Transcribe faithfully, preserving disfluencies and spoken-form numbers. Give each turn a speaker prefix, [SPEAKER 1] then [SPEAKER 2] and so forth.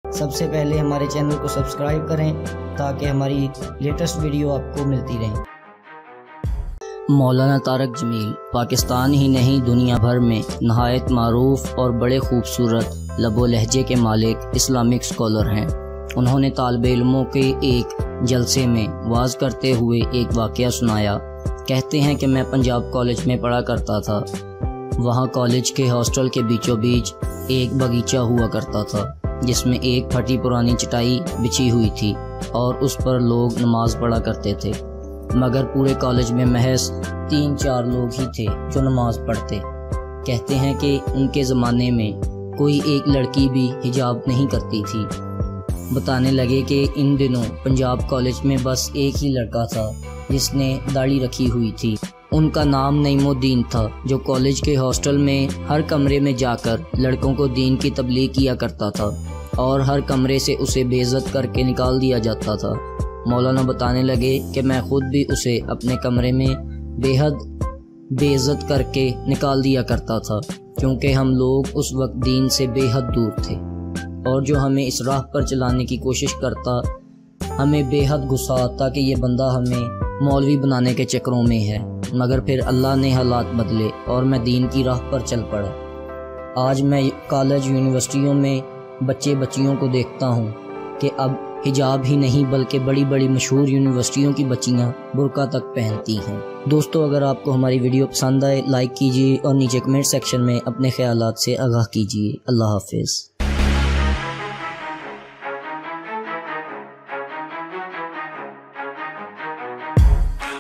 [SPEAKER 1] سب سے پہلے ہمارے چینل کو سبسکرائب کریں تاکہ ہماری لیٹسٹ ویڈیو آپ کو ملتی رہیں۔
[SPEAKER 2] مولانا طارق جمیل پاکستان ہی نہیں دنیا بھر میں نہایت معروف اور بڑے خوبصورت لب و لہجے کے مالک اسلامک اسکالر ہیں۔ انہوں نے طالب علموں کے ایک جلسے میں واعظ کرتے ہوئے ایک واقعہ سنایا۔ کہتے ہیں کہ میں پنجاب کالج میں پڑھا کرتا تھا۔ وہاں کالج کے ہاسٹل کے بیچوں بیچ ایک باغیچہ ہوا کرتا تھا جس میں ایک پھٹی پرانی چٹائی بچھی ہوئی تھی اور اس پر لوگ نماز پڑھا کرتے تھے، مگر پورے کالج میں محض تین چار لوگ ہی تھے جو نماز پڑھتے۔ کہتے ہیں کہ ان کے زمانے میں کوئی ایک لڑکی بھی حجاب نہیں کرتی تھی۔ بتانے لگے کہ ان دنوں پنجاب کالج میں بس ایک ہی لڑکا تھا جس نے داڑھی رکھی ہوئی تھی۔ ان کا نام نعیم الدین تھا، جو کالج کے ہاسٹل میں ہر کمرے میں جا کر لڑکوں کو دین کی تبلیغ کیا کرتا تھا اور ہر کمرے سے اسے بے عزت کر کے نکال دیا جاتا تھا۔ مولانا بتانے لگے کہ میں خود بھی اسے اپنے کمرے میں بے حد بے عزت کر کے نکال دیا کرتا تھا، کیونکہ ہم لوگ اس وقت دین سے بے حد دور تھے، اور جو ہمیں اس راہ پر چلانے کی کوشش کرتا ہمیں بے حد غصہ آتا کہ یہ بندہ ہمیں مولوی بنانے کے چکروں میں ہے، مگر پھر اللہ نے حالات بدلے اور میں دین کی راہ پر چل پڑا۔ آج میں کالج یونیورسٹیوں میں بچے بچیوں کو دیکھتا ہوں کہ اب حجاب ہی نہیں بلکہ بڑی بڑی مشہور یونیورسٹیوں کی بچیاں برقع تک پہنتی ہیں۔ دوستو، اگر آپ کو ہماری ویڈیو پسند آئے لائک کیجیے اور نیچے کمنٹ سیکشن میں اپنے خیالات سے آگاہ کیجیے۔ اللہ حافظ۔